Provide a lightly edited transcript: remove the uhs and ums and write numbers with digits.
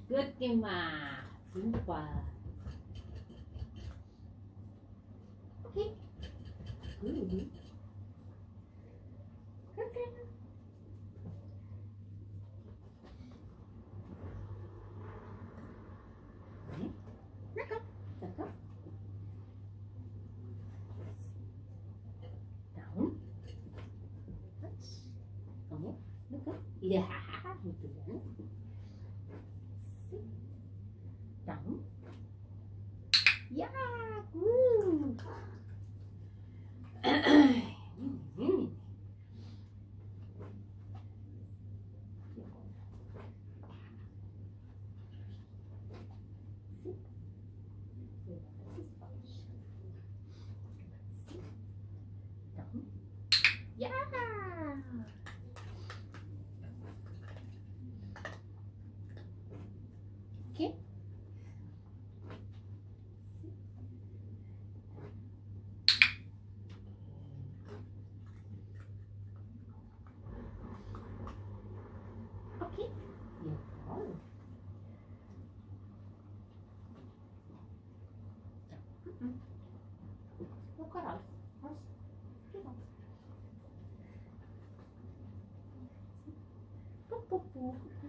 Good gemacht. Super. Okay. Gut. Perfekt. Na komm, na komm. Down. Komm her. Na komm. Ja, gut gegangen. Down. Ja, gut. Ja. Okay. Okay. Jawohl. Locker raus. Raus. Geh raus. Pup, pup, pup.